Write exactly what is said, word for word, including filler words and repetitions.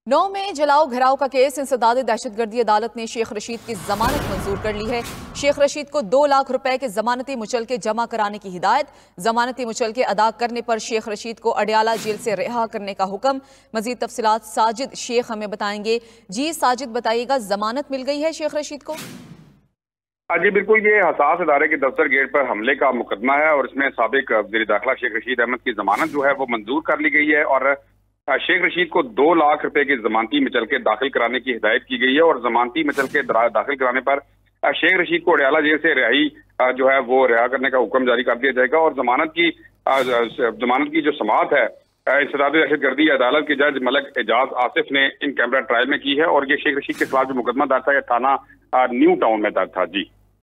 नौ में जलाओ घिराव का केस इंसदाद दहशतगर्दी अदालत ने शेख रशीद की जमानत मंजूर कर ली है। शेख रशीद को दो लाख रुपए के जमानती मुचलके जमा कराने की हिदायत। जमानती मुचलके अदा करने पर शेख रशीद को अडयाला जेल से रिहा करने का हुक्म। मजीद तफसीलात साजिद शेख हमें बताएंगे। जी साजिद, बताइएगा, जमानत मिल गई है शेख रशीद को? जी बिल्कुल, ये हसास इदारे के दफ्तर गेट पर हमले का मुकदमा है और इसमें साबिक वज़ीर दाखिला शेख रशीद अहमद की जमानत जो है वो मंजूर कर ली गई है और शेख रशीद को दो लाख रुपए की जमानती मुचलके दाखिल कराने की हिदायत की गई है और जमानती मुचलके दाखिल कराने पर शेख रशीद को अडयाला जेल से रिहाई जो है वो रिहा करने का हुक्म जारी कर दिया जाएगा। और जमानत की जमानत की जो समाअत है इंसदाद दहशतगर्दी अदालत के जज मलक एजाज आसिफ ने इन कैमरा ट्रायल में की है और ये शेख रशीद के खिलाफ जो मुकदमा दर्ज था थाना न्यू टाउन में दर्ज था। जी।